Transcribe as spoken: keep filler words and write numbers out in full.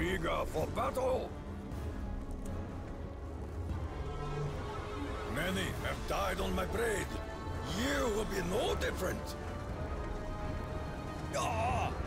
Eager for battle? Many have died on my blade. You will be no different. Ah!